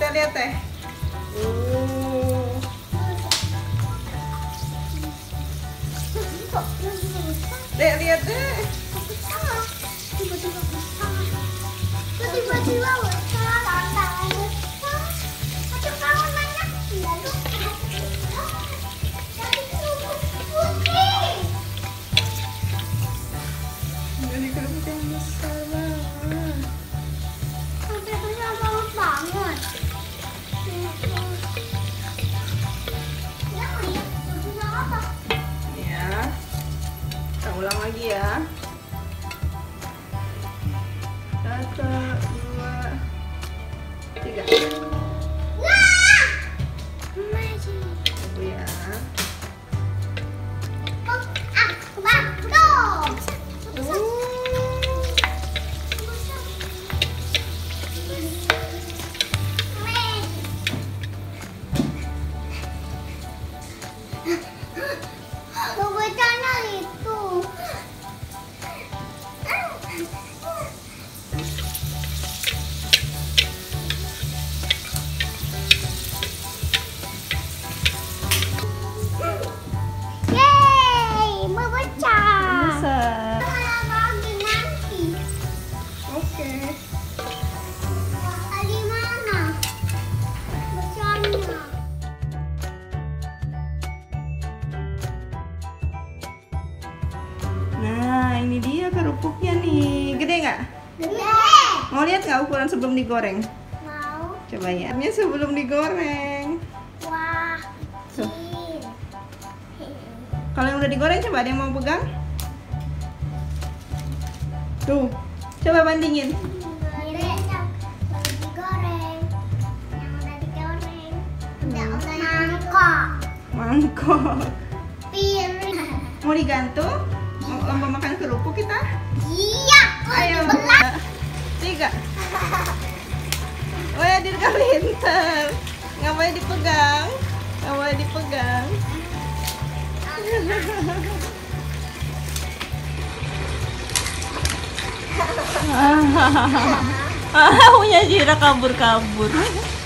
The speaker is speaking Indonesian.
lihat teh. Dek, lihat deh. Tiba-tiba besar, tantangannya besar. Ada kawan nanya, lalu jadi kerupuk putih. Jadi kerupuk yang besar banget. Sampai besar banget. Ya, bisa apa? Ya, kita ulang lagi ya. 1, 2, 3. Wah! Magic. Tunggu ya. Oh, tuh. Yeay, memecah. Besar. Lagi nanti. Oke. Di mana? Besarnya. Nah, ini dia kerupuknya nih. Gede nggak? Gede. Mau lihat nggak ukuran sebelum digoreng? Mau. Coba ya. Ini sebelum digoreng. Wah, Tuh. kecil. Kalau yang udah digoreng, coba ada yang mau pegang? Tuh, coba bandingin. Ini yang baru digoreng. Yang udah digoreng. Udah mangkok. Mangkok. Piring. Mau digantung? Mau lomba makan kerupuk kita? Iya, Ayo. dibelah. 3. Oh ya, Dirga pinter. Nggak boleh dipegang. Nggak boleh dipegang. Punya Jira kabur-kabur.